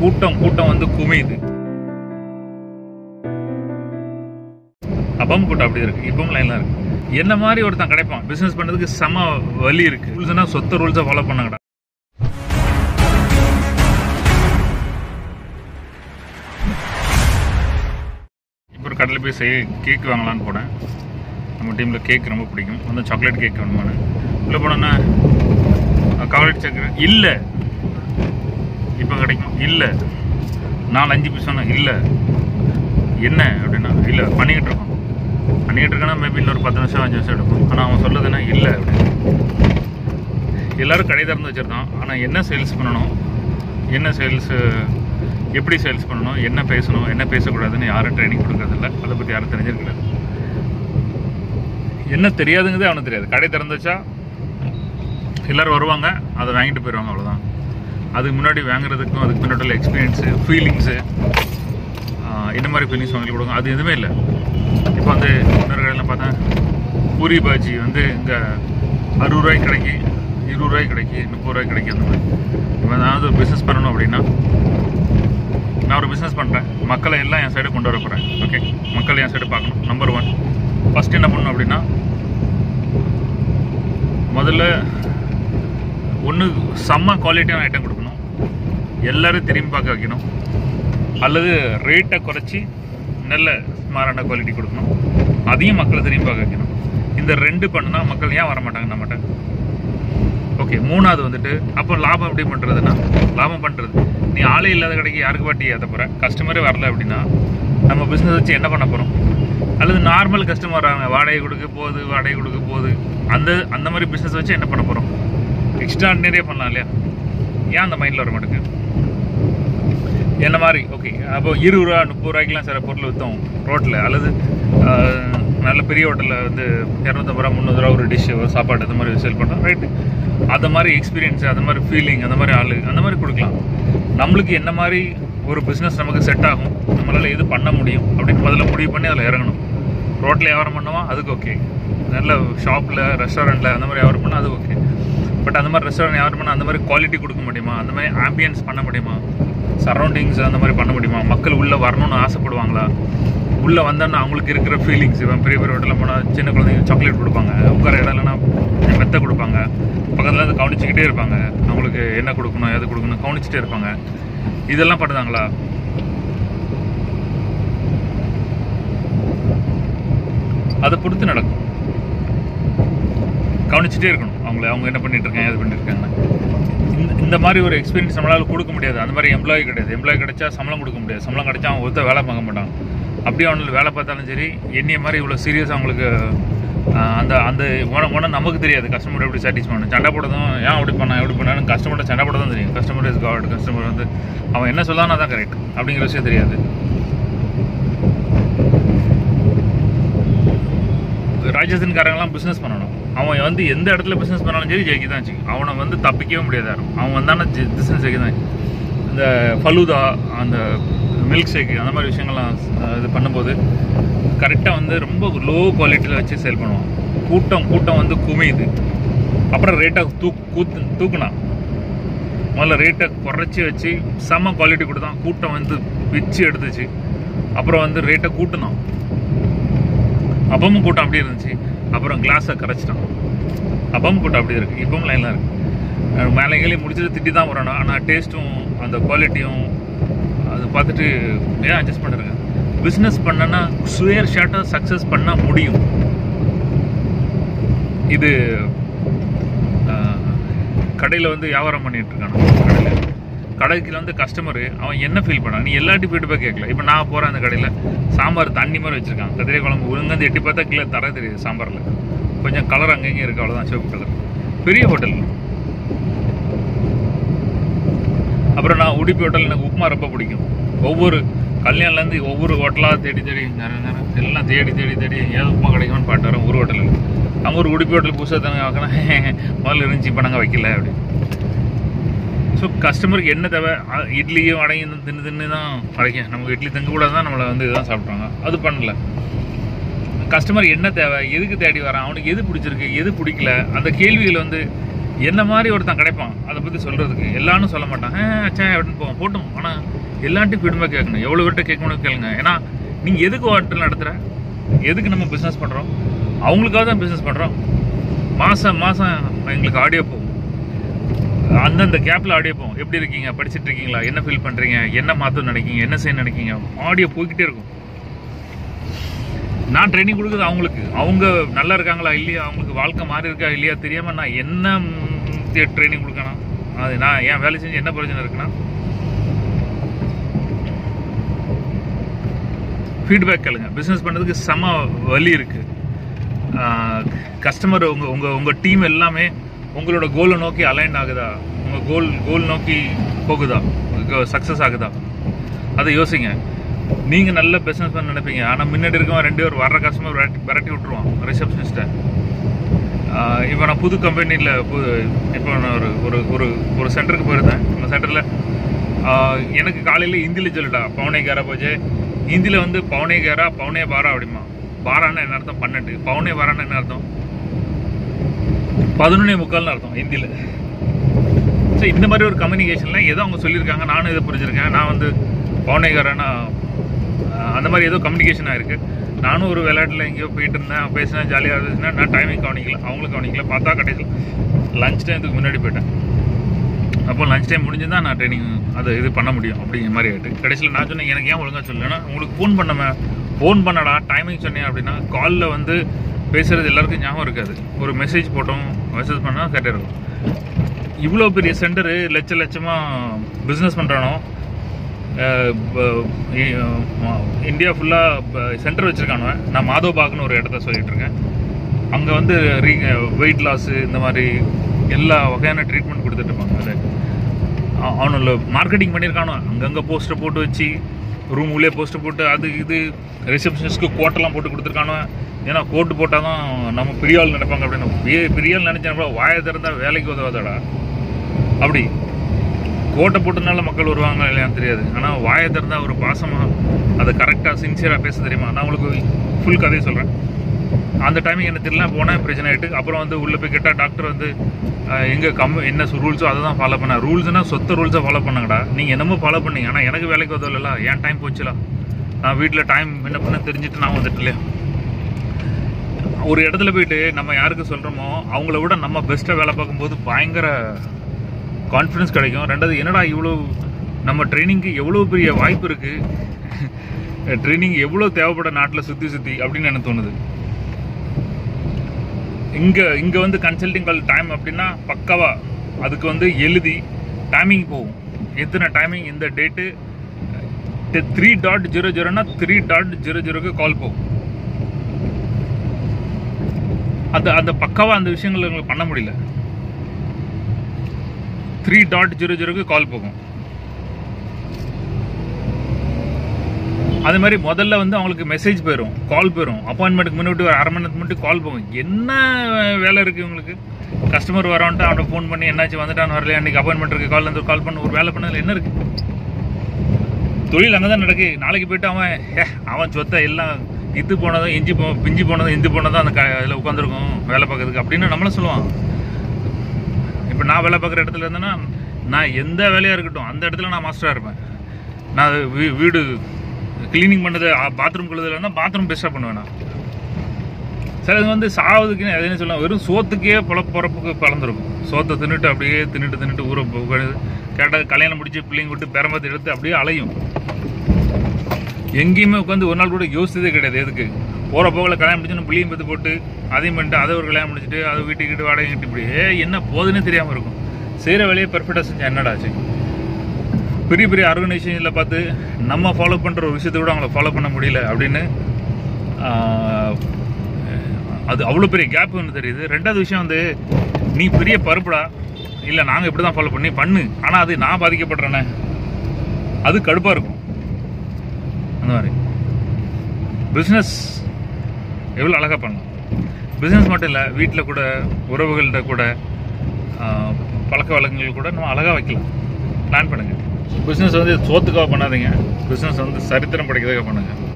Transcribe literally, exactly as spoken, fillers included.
கூட்டம் கூட்டம் வந்து குமியுது. அப்பவும் கூட்டம் அப்படி இருக்கு, இப்பவும் லைன்ல இருக்கு. என்ன மாதிரி ஒருத்தன் கிடைப்பான் பிசினஸ் பண்றதுக்கு செம வலி இருக்கு. ரூல்ஸ்னா சொத்த ரூல்ஸை ஃபாலோ பண்ணாங்கடா. இப்போ ஒரு கடையில் போய் செய்ய கேக் வாங்கலான்னு போனேன். நம்ம டீமில் கேக் ரொம்ப பிடிக்கும். வந்து சாக்லேட் கேக் வேணுமானு உள்ளே போனோன்னா சாக்லேட் கேக் இல்லை, இப்போ கிடைக்கும் இல்லை, நாலு அஞ்சு பீஸ் வேணும் இல்லை, என்ன அப்படின்னா இல்லை பண்ணிக்கிட்டு இருக்கோம். பண்ணிக்கிட்டு இருக்கேன்னா மேபி இன்னொரு பத்து நிமிஷம் அஞ்சு நிமிஷம் எடுக்கும். ஆனால் அவன் சொல்லுதுன்னா இல்லை அப்படின்னு. எல்லோரும் கடை திறந்து வச்சுருந்தான். ஆனால் என்ன சேல்ஸ் பண்ணணும், என்ன சேல்ஸு, எப்படி சேல்ஸ் பண்ணணும், என்ன பேசணும், என்ன பேசக்கூடாதுன்னு யாரும் ட்ரைனிங் கொடுக்கறதில்ல. அதை பற்றி யாரும் தெரிஞ்சிருக்காது. என்ன தெரியாதுங்கிறதே அவனுக்கு தெரியாது. கடை திறந்து வச்சா எல்லோரும் வருவாங்க, அதை வாங்கிட்டு போயிடுவாங்க, அவ்வளோதான். அதுக்கு முன்னாடி வாங்குறதுக்கும் அதுக்கு முன்னாடி உள்ள எக்ஸ்பீரியன்ஸு, ஃபீலிங்ஸு, இந்த மாதிரி ஃபீலிங்ஸ் வாங்கி கொடுங்க, அது எதுவுமே இல்லை. இப்போ வந்து இன்னொரு கடையில் பார்த்தேன், பூரி பாஜி வந்து இங்கே அறுபது ரூபாய்க்கு கிடைக்கி, இருபது ரூபாய்க்கு கிடைக்கி, முப்பது ரூபாய்க்கு கிடைக்கி. அந்த மாதிரி இப்போ நான் ஒரு பிஸ்னஸ் பண்ணணும் அப்படின்னா, நான் ஒரு பிஸ்னஸ் பண்ணுறேன், மக்களை எல்லாம் என் சைடு கொண்டு வர போகிறேன். ஓகே, மக்களை என் சைடு பார்க்கணும். நம்பர் ஒன், ஃபஸ்ட்டு என்ன பண்ணணும் அப்படின்னா, முதல்ல ஒன்று செம்ம குவாலிட்டியான ஐட்டம் கொடுக்கணும், எல்லோரும் திரும்பி பார்க்க வைக்கணும். அல்லது ரேட்டை குறைச்சி நல்ல மாறான குவாலிட்டி கொடுக்கணும், அதையும் மக்களை திரும்பி பார்க்க வைக்கணும். இந்த ரெண்டு பண்ணுனா மக்கள் ஏன் வரமாட்டாங்க நம்மகிட்ட? ஓகே, மூணாவது வந்துட்டு அப்போ லாபம் எப்படி பண்ணுறதுன்னா, லாபம் பண்ணுறது நீ ஆளே இல்லாத கடைக்கு யாருக்கு பாட்டி ஏற்ற போகிற, கஸ்டமரே வரல அப்படின்னா நம்ம பிஸ்னஸ் வச்சு என்ன பண்ண போகிறோம்? அல்லது நார்மல் கஸ்டமர் வராங்க, வாடகை கொடுக்க போகுது, வாடகை கொடுக்க போகுது, அந்த அந்த மாதிரி பிஸ்னஸ் வச்சு என்ன பண்ண போகிறோம்? எக்ஸ்ட்ராடினரியாக பண்ணலாம் இல்லையா? ஏன் அந்த மைண்டில் வர மாட்டேங்குது? என்ன மாதிரி ஓகே, அப்போ இருபது ரூபா முப்பது ரூபாய்க்குலாம் சில பொருள் விற்றோம் ரோட்டில், அல்லது நல்ல பெரிய ஹோட்டலில் வந்து இரநூத்தம்பது ரூபா முந்நூறு ரூபா ஒரு டிஷ்ஷு, ஒரு சாப்பாடு, அந்த மாதிரி சேல் பண்ணுறோம், ரைட்டு. அந்த மாதிரி எக்ஸ்பீரியன்ஸு, அந்த மாதிரி ஃபீலிங், அந்த மாதிரி ஆள், அந்த மாதிரி கொடுக்கலாம். நம்மளுக்கு என்ன மாதிரி ஒரு பிஸ்னஸ் நமக்கு செட் ஆகும், நம்மளால் எது பண்ண முடியும் அப்படின்னு முதல்ல முடிவு பண்ணி அதில் இறங்கணும். ரோட்டில் வியாபாரம் பண்ணுவோம், அதுக்கு ஓகே. நல்ல ஷாப்பில், ரெஸ்டாரண்ட்டில் அந்த மாதிரி வியாபாரம் பண்ணால் அது ஓகே. பட் அந்த மாதிரி ரெஸ்டாரண்ட் வியாபாரம் பண்ணால் அந்த மாதிரி குவாலிட்டி கொடுக்க முடியுமா? அந்த மாதிரி ஆம்பியன்ஸ் பண்ண முடியுமா? சரௌண்டிங்ஸ் அந்த மாதிரி பண்ண முடியுமா? மக்கள் உள்ளே வரணும்னு ஆசைப்படுவாங்களா? உள்ளே வந்தோன்னா அவங்களுக்கு இருக்கிற ஃபீலிங்ஸ், இவன் பெரிய பெரிய ஹோட்டலில் போனால் சின்ன குழந்தைங்க சாக்லேட் கொடுப்பாங்க, உட்கார இடம் இல்லைன்னா மெத்த கொடுப்பாங்க, பக்கத்தில் இருந்து கவனிச்சிக்கிட்டே இருப்பாங்க, அவங்களுக்கு என்ன கொடுக்கணும், எது கொடுக்கணும் கவனிச்சிட்டே இருப்பாங்க. இதெல்லாம் பண்ணுதாங்களா? அதை பொறுத்து நடக்கும். கவனிச்சுட்டே இருக்கணும் அவங்கள, அவங்க என்ன பண்ணிட்டு இருக்காங்க, எது பண்ணிட்டு இருக்காங்க. இந்த இந்த மாதிரி ஒரு எக்ஸ்பீரியன்ஸ் நம்மளால் கொடுக்க முடியாது. அந்த மாதிரி எம்ப்ளாயி கிடையாது. எம்ப்ளாயி கிடைச்சா சம்பளம் கொடுக்க முடியாது. சம்பளம் கிடைச்சா அவங்க ஒருத்தர் வேலை பார்க்க மாட்டாங்க. அப்படியே அவங்களுக்கு வேலை பார்த்தாலும் சரி, என்னைய மாதிரி இவ்வளோ சீரியஸாக அவங்களுக்கு அந்த அந்த உணவு நமக்கு தெரியாது. கஸ்டமர் எப்படி சாட்டிஸ்ஃபை பண்ணணும், சண்டை போடுறதும் ஏன் அப்படி பண்ண எப்படி பண்ணாலும் கஸ்டமர்கிட்ட சண்டை போட தான் தெரியும். Customer is God. கஸ்டமர் வந்து அவன் என்ன சொல்லானா தான் கரெக்ட் அப்படிங்கிற விஷயம் தெரியாது. ராஜஸ்தான்காரங்களாம் பிஸ்னஸ் பண்ணணும். அவன் வந்து எந்த இடத்துல பிஸ்னஸ் பண்ணாலும் சரி ஜெயிக்க தான் வச்சு, அவனை வந்து தப்பிக்கவே முடியாது யாரும். அவன் வந்தானா பிஸ்னஸ் ஜெயிக்க தான். இந்த ஃபலூதா, அந்த மில்க் ஷேக்கு, அந்த மாதிரி விஷயங்கள்லாம் இது பண்ணும்போது கரெக்டாக வந்து ரொம்ப லோ குவாலிட்டியில் வச்சு சேல் பண்ணுவான். கூட்டம் கூட்டம் வந்து குமியுது. அப்புறம் ரேட்டை தூக் கூத்து தூக்குனா முதல்ல ரேட்டை குறைச்சி வச்சு செம்ம குவாலிட்டி கொடுத்தான். கூட்டம் வந்து பிச்சு எடுத்துச்சு. அப்புறம் வந்து ரேட்டை கூட்டினான். அப்பவும் கூட்டம் அப்படி இருந்துச்சு. அப்புறம் கிளாஸை கரைச்சிட்டான். அப்பவும் கூட்டம் அப்படி இருக்குது. இப்பவும் லைனில் இருக்குது. மேலே எங்கேயும் முடிச்சுட்டு திட்டி தான் வரணும். ஆனால் டேஸ்ட்டும் அந்த குவாலிட்டியும் அது பார்த்துட்டு ஏன் அட்ஜஸ்ட் பண்ணுறேங்க. பிஸ்னஸ் பண்ணனா சுயர் ஷார்ட்டாக சக்ஸஸ் பண்ண முடியும். இது கடையில் வந்து வியாபாரம் பண்ணிகிட்டு இருக்கானு. கடையில் கடைக்கு வந்து கஸ்டமரு அவன் என்ன ஃபீல் பண்ணான், நீ எல்லாட்டி போய்ட்டு போய் கேட்கல. இப்போ நான் போகிறேன் அந்த கடையில் சாம்பார் தண்ணி மாதிரி வச்சுருக்கான். கத்திரி குழம்பு ஒழுங்காந்து எட்டி பார்த்தா கீழே தர தெரியுது. சாம்பாரில் கொஞ்சம் கலர் அங்கேயும் இருக்குது, அவ்வளோதான், சிவப்பு கலர். பெரிய ஹோட்டல். அப்புறம் நான் உடுப்பி ஹோட்டல் எனக்கு உப்புமா ரொம்ப பிடிக்கும். ஒவ்வொரு கல்யாணம்லேருந்து ஒவ்வொரு ஹோட்டலாக தேடி தேடி நிறைய நேரம் எல்லாம் தேடி தேடி தேடி ஏதாவது உப்புமா கிடைக்கும்னு பாட்டு வரேன். ஒரு ஹோட்டலில் அங்கே ஒரு உடுப்பி ஹோட்டல் புதுசாக தானே வைக்கணும், முதல்ல இருந்துச்சு இப்போ நாங்கள் வைக்கல அப்படி. ஸோ கஸ்டமருக்கு என்ன தேவை, இட்லியும் அடையும் தின்னு தின்னு தான் அடைக்கும். நமக்கு இட்லி தங்கக்கூடாது தான் நம்மளை வந்து இதுதான் சாப்பிட்றாங்க. அது பண்ணல. கஸ்டமர் என்ன தேவை, எதுக்கு தேடி வரான், அவனுக்கு எது பிடிச்சிருக்கு எது பிடிக்கல, அந்த கேள்விகள் வந்து என்ன மாதிரி ஒருத்தன் கிடைப்பான் அதை பற்றி சொல்கிறதுக்கு. எல்லாரும் சொல்ல மாட்டான், ஆச்சா அப்படின்னு போவோம் போட்டோம். ஆனால் எல்லார்ட்டையும் ஃபீட்பேக் கேட்கணும், எவ்வளோ பேர்கிட்ட கேட்கணும் கேளுங்க. ஏன்னா நீங்கள் எதுக்கு ஹோட்டல் நடத்துகிற, எதுக்கு நம்ம பிஸ்னஸ் பண்ணுறோம், அவங்களுக்காக தான் பிஸ்னஸ் பண்ணுறோம். மாதம் மாதம் எங்களுக்கு ஆடியோ போகும், அந்தந்த கேப்பில் ஆடியோ போகும். எப்படி இருக்கீங்க, படிச்சுட்டு இருக்கீங்களா, என்ன ஃபீல் பண்ணுறீங்க, என்ன மாற்றம் நினைக்கிங்க, என்ன செய்ய நினைக்கிங்க, ஆடியோ போய்கிட்டே இருக்கும். நான் ட்ரைனிங் கொடுக்குறது அவங்களுக்கு, அவங்க நல்லா இருக்காங்களா இல்லையா, அவங்களுக்கு வாழ்க்கை மாறி இருக்கா இல்லையா தெரியாமல் நான் என்ன ட்ரைனிங் கொடுக்கணும். அது நான் ஏன் வேலை செஞ்சு என்ன பிரச்சனை இருக்குன்னா ஃபீட்பேக் கேளுங்க. பிஸ்னஸ் பண்ணுறதுக்கு செம வழி இருக்குது. கஸ்டமர் உங்கள் உங்கள் உங்கள் டீம் எல்லாமே உங்களோட கோலை நோக்கி அலைன் ஆகுதா, உங்கள் கோல் கோல் நோக்கி போகுதா, சக்ஸஸ் ஆகுதா, அதை யோசிங்க. நீங்கள் நல்ல பிஸ்னஸ் பண்ண நினைப்பீங்க, ஆனால் முன்னாடி இருக்கவன் ரெண்டு பேர் வர்ற கஸ்டமர் விரட்டி விரட்டி விட்டுருவான் ரிசப்ஷனிஸ்ட்டை. இப்போ நான் புது கம்பெனியில் புது இப்போ நான் ஒரு ஒரு ஒரு ஒரு சென்டருக்கு போயிருந்தேன். அந்த சென்டரில் எனக்கு காலையில் ஹிந்தியில் சொல்லிட்டா பவுனே கேரா போச்சு. ஹிந்தியில் வந்து பவுனே கேரா பவுனே பாரா அப்படிமா. பாரான்னு என்ன அர்த்தம், பன்னெண்டு. பவுனே பாரான்னு என்ன அர்த்தம், பதினொன்னே முக்கால்னு அர்த்தம் ஹிந்தியில். ஸோ இந்த மாதிரி ஒரு கம்யூனிகேஷனில் ஏதோ அவங்க சொல்லியிருக்காங்க, நானும் இதை புரிஞ்சுருக்கேன். நான் வந்து பவுனேகாரன்னா அந்த மாதிரி ஏதோ கம்யூனிகேஷன் ஆயிருக்கு. நானும் ஒரு விளையாட்டில் எங்கேயோ போயிட்டு இருந்தேன், பேசினேன், ஜாலியாக இருந்துச்சுன்னா நான் டைமிங் கவனிக்கல, அவங்களுக்கு கவனிக்கல. பார்த்தா கடைசியில் லஞ்ச் டைமுக்கு முன்னாடி போயிட்டேன். அப்போ லஞ்ச் டைம் முடிஞ்சு தான் நான் ட்ரைனிங் அதை இது பண்ண முடியும் அப்படிங்கிற மாதிரி ஆகிட்டு. கடைசியில் நான் சொன்னேன், எனக்கு ஏன் ஒழுங்காக சொல்லலைன்னா, உங்களுக்கு ஃபோன் பண்ண ஃபோன் பண்ணடா டைமிங் சொன்னேன் அப்படின்னா காலில் வந்து பேசுகிறது எல்லாருக்கும் ஞாபகம் இருக்காது. ஒரு மெசேஜ் போட்டோம், மெசேஜ் பண்ணால் கரெக்டாக இருக்கும். இவ்வளோ பெரிய சென்டரு லட்ச லட்சமாக பிஸ்னஸ் பண்ணுறானோ, இந்தியா ஃபுல்லாக சென்டர் வச்சுருக்கானுவன். நான் மாதோபாக்னு ஒரு இடத்த சொல்லிகிட்டு இருக்கேன். அங்கே வந்து ரீ வெயிட் லாஸு இந்த மாதிரி எல்லா வகையான ட்ரீட்மெண்ட் கொடுத்துட்ருப்பாங்க. அது அவனோட மார்க்கெட்டிங் பண்ணியிருக்கானோ, அங்கங்கே போஸ்டர் போட்டு வச்சு ரூம் உள்ளே போஸ்டர் போட்டு அது இது ரிசப்ஷனிஸ்க்கு கோட்டெல்லாம் போட்டு கொடுத்துருக்கானோ. ஏன்னா கோட்டு போட்டால் தான் நம்ம பெரிய ஆள் நினைப்பாங்க அப்படின்னு. பெரிய ஆள் நினச்சா வாயை திறந்தால் வேலைக்கு உதவாதடா. அப்படி கோட்டை போட்டதுனால மக்கள் வருவாங்க இல்லையான்னு தெரியாது, ஆனால் வாயை திறந்தால் ஒரு பாசமாக அதை கரெக்டாக சின்சியராக பேச தெரியுமா. நான் உங்களுக்கு ஃபுல் கதையை சொல்கிறேன். அந்த டைமிங் எனக்கு தெரியல, போனேன், பிரச்சனை ஆகிட்டு. அப்புறம் வந்து உள்ளே போய் கேட்டால் டாக்டர் வந்து எங்கே கம் என்ன ரூல்ஸோ அதை தான் ஃபாலோ பண்ணேன். ரூல்ஸ்னால் சொத்த ரூல்ஸை ஃபாலோ பண்ணாங்கடா, நீங்கள் என்னமோ ஃபாலோ பண்ணீங்க, ஆனால் எனக்கு வேலைக்கு உதவல, ஏன் டைம் போச்சுலாம். நான் வீட்டில் டைம் என்ன பண்ண தெரிஞ்சுட்டு நான் வந்துட்டு இல்லையா. ஒரு இடத்துல போயிட்டு நம்ம யாருக்கு சொல்கிறோமோ அவங்கள விட நம்ம பெஸ்ட்டாக வேலை பார்க்கும்போது பயங்கர கான்ஃபிடன்ஸ் கிடைக்கும். ரெண்டாவது என்னடா இவ்வளோ நம்ம ட்ரைனிங்க்கு எவ்வளோ பெரிய வாய்ப்பு இருக்குது, ட்ரைனிங் எவ்வளோ தேவைப்பட நாட்டில் சுற்றி சுற்றி அப்படின்னு எனக்கு தோணுது. இங்கே இங்கே வந்து கன்சல்டிங் கால் டைம் அப்படின்னா பக்காவா அதுக்கு வந்து எழுதி டைமிங் போகும். எத்தனை டைமிங் இந்த டேட்டு த்ரீ டாட் ஜீரோ ஜீரோனா த்ரீ டாட் ஜீரோ ஜீரோக்கு கால் போகும். அந்த அந்த பக்காவாக அந்த விஷயங்கள் எங்களுக்கு பண்ண முடியல. த்ரீ டாட் ஜீரோ ஜீரோக்கு கால் போகும். அது மாதிரி முதல்ல வந்து அவங்களுக்கு மெசேஜ் போயிடும், கால் போயிடும். அப்பாயின்மெண்ட்டுக்கு முன்னாடி ஒரு அரை மணி நேரத்துக்கு முன்னாடி கால் போகும். என்ன வேலை இருக்குது உங்களுக்கு, கஸ்டமர் வரவன்ட்டு அவன்கிட்ட ஃபோன் பண்ணி என்னாச்சு வந்துட்டான்னு வரலையா, அன்றைக்கி அப்பாயின்மெண்ட் இருக்குது, கால் வந்து கால் பண்ண ஒரு வேலை பண்ணதில் என்ன இருக்குது. தொழில் அங்கே தான் நடக்கு. நாளைக்கு போய்ட்டு அவன் ஏ அவன் சொத்தை எல்லாம் இத்து போனதும் இஞ்சி போ பிஞ்சி போனதும் இந்து போனதும் அந்த க இதில் உட்காந்துருக்கும் வேலை பார்க்கறதுக்கு அப்படின்னு நம்மளும் சொல்லுவான். இப்போ நான் வேலை பார்க்குற இடத்துல இருந்தேன்னா நான் எந்த வேலையாக இருக்கட்டும் அந்த இடத்துல நான் மாஸ்டராக இருப்பேன். நான் வீ வீடு க்ளீனிங் பண்ணது, பாத்ரூம் கழுதுலன்னா பாத்ரூம் பெஸ்ட்டாக பண்ணுவேன் நான். சரி, அது வந்து சாவதுக்குன்னு எதுன்னு சொல்லலாம், வெறும் சோத்துக்கே பொல பொறப்புக்கு பழந்துருக்கும். சோத்தை தின்னுட்டு அப்படியே தின்னுட்டு தின்னுட்டு ஊற உட்காந்து கேட்டால் கல்யாணம் முடிச்சு பிள்ளைங்க விட்டு பெரம்பத்தை எடுத்து அப்படியே அலையும். எங்கேயுமே உட்காந்து ஒரு நாள் கூட யோசித்ததே கிடையாது. எதுக்கு போகிற போகல கல்யாணம் முடிச்சுன்னு பிள்ளையும் பற்றி போட்டு அதையும் பண்ணிட்டு அதை ஒரு கல்யாணம் முடிச்சுட்டு அதை வீட்டுக்கிட்டு வாடகைக்கிட்டு இப்படியே என்ன போதுன்னே தெரியாமல் இருக்கும். செய்கிற வேலையை பெர்ஃபெக்டாக செஞ்சேன் என்னடாச்சு. பெரிய பெரிய ஆர்கனைசேஷனில் பார்த்து நம்ம ஃபாலோ பண்ணுற ஒரு விஷயத்தை கூட அவங்கள ஃபாலோ பண்ண முடியல அப்படின்னு அது அவ்வளோ பெரிய கேப் ஒன்று தெரியுது. ரெண்டாவது விஷயம் வந்து நீ பெரிய பருப்புடா, இல்லை நாங்கள் இப்படி தான் ஃபாலோ பண்ணி பண்ணு, ஆனால் அது நான் பாதிக்கப்படுறேனே அது கடுப்பாக இருக்கும். அந்த மாதிரி பிஸ்னஸ் எவ்வளோ அழகாக பண்ணலாம். பிஸ்னஸ் மட்டும் இல்லை, வீட்டில் கூட உறவுகள்கிட்ட கூட பழக்க வழக்கங்கள் கூட நம்ம அழகாக வைக்கலாம். பிளான் பண்ணுங்கள். பிஸ்னஸ் வந்து சோத்துக்காக பண்ணாதீங்க, பிஸ்னஸ் வந்து சரித்திரம் படைக்கிறதுக்காக பண்ணுங்கள்.